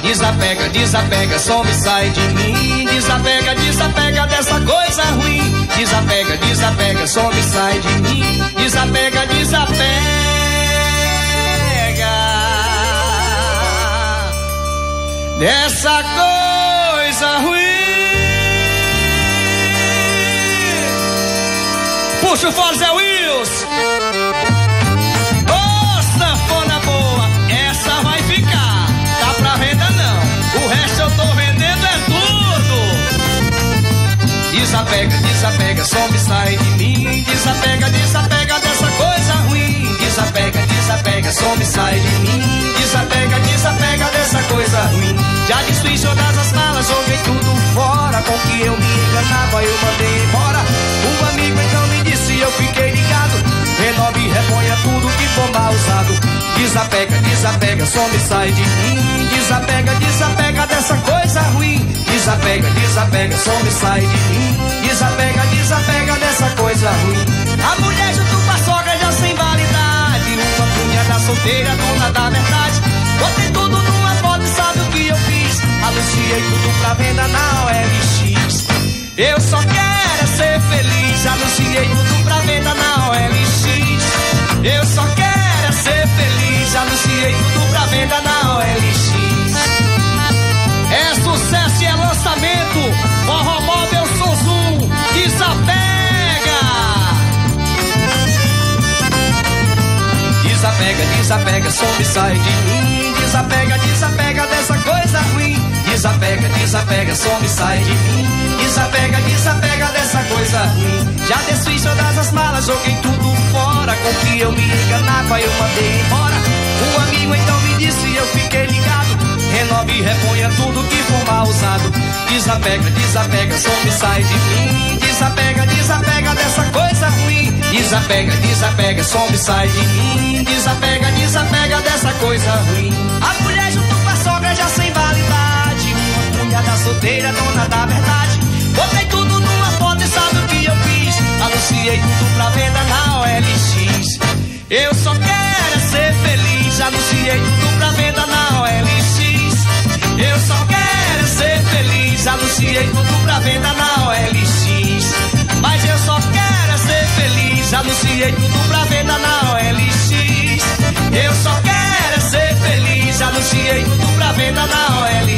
Desapega, desapega, some, sai de mim. Desapega, desapega dessa coisa ruim. Desapega, desapega, some, sai de mim. Desapega, desapega dessa coisa ruim. Puxa o fora, Zé Wills. Ô, sanfona boa, essa vai ficar. Tá pra venda não, o resto eu tô vendendo é tudo. Desapega, desapega, some, sai de mim. Desapega, desapega dessa coisa ruim. Desapega, desapega, some, sai de mim. Desapega, desapega dessa coisa ruim. Já desfiz todas as malas, joguei tudo fora. Com que eu me enganava, eu mandei embora. Um amigo então me disse, eu fiquei ligado. Renove e reponha tudo que for mal usado. Desapega, desapega, some, sai de mim. Desapega, desapega dessa coisa ruim. Desapega, desapega, some, sai de mim. Desapega, desapega dessa coisa ruim. A mulher junto com a sogra já sem validade. Uma cunhada solteira, dona da verdade. Botei tudo numa foto e sabe o que eu fiz? Anunciei tudo pra venda na OLX. Eu só quero ser feliz. Anunciei tudo pra venda na OLX. Eu só quero ser feliz. Anunciei tudo pra venda na OLX. É sucesso e é lançamento. Forró Móvel Sozum. Desapega. Desapega, desapega, some, sai de mim. Desapega, desapega dessa coisa ruim. Desapega, desapega, some, sai de mim. Desapega, desapega dessa coisa ruim. Já desfiz todas as malas, joguei tudo fora. Com que eu me enganava, eu mandei embora. Um amigo então me disse, eu fiquei ligado. Renove e reponha tudo que for mal usado. Desapega, desapega, some, sai de mim. Desapega, desapega dessa coisa ruim. Desapega, desapega, some, sai de mim. Desapega, desapega dessa coisa ruim. A mulher junto com a sogra já sem validade. Uma cunhada solteira, dona da verdade. Botei tudo numa foto e sabe o que eu fiz? Anunciei tudo pra venda na OLX. Eu só quero ser feliz. Anunciei tudo pra venda na OLX. Eu só quero ser feliz. Anunciei tudo pra venda na OLX. Mas eu só quero ser feliz. Anunciei tudo pra venda na OLX. Eu só quero ser feliz. Anunciei tudo pra venda na OLX.